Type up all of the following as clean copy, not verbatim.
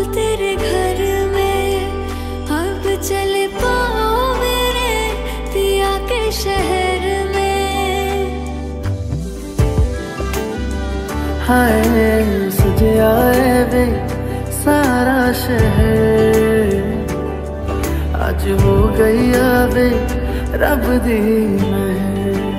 तेरे घर में अब चल पाओ मेरे पिया के शहर में। हाय सजे आए वे सारा शहर, आज हो गई आवे रब दी महर।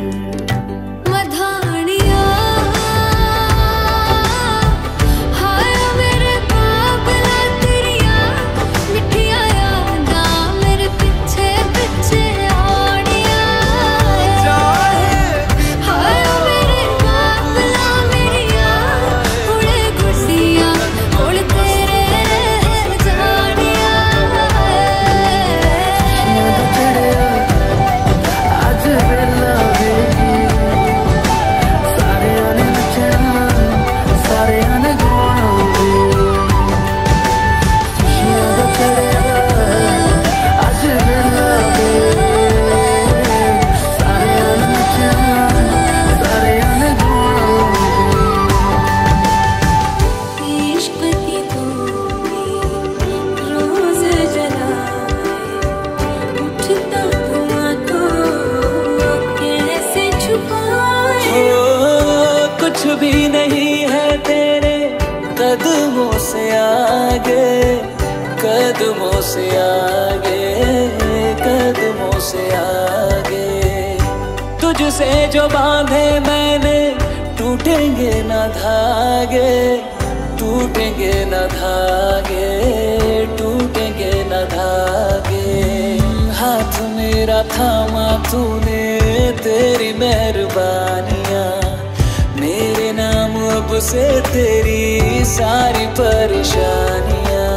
कुछ भी नहीं है तेरे कदमों से आगे, कदमों से आगे, कदमों से आगे। तुझसे जो बांधे मैंने टूटेंगे ना धागे, टूटेंगे ना धागे, टूटेंगे ना धागे। हाथ मेरा थामा तूने, तेरी मेहरबानियाँ मेरे नाम अब से तेरी सारी परेशानियां।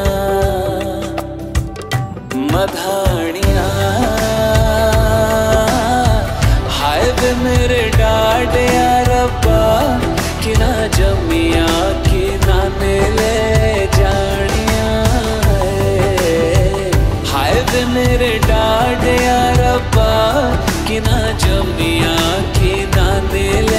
मधानियां हाय वे मेरे डाड या रब्बा, कि ना जमिया कि ना मिले जानिया। हाय वे मेरे डाड या रब्बा, कि ना जमिया कि ना मिले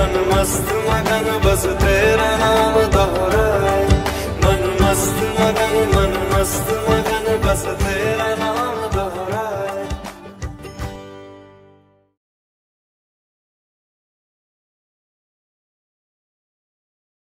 मस्त मगन बस तेरा नाम दोहराए, मन मस्त मगन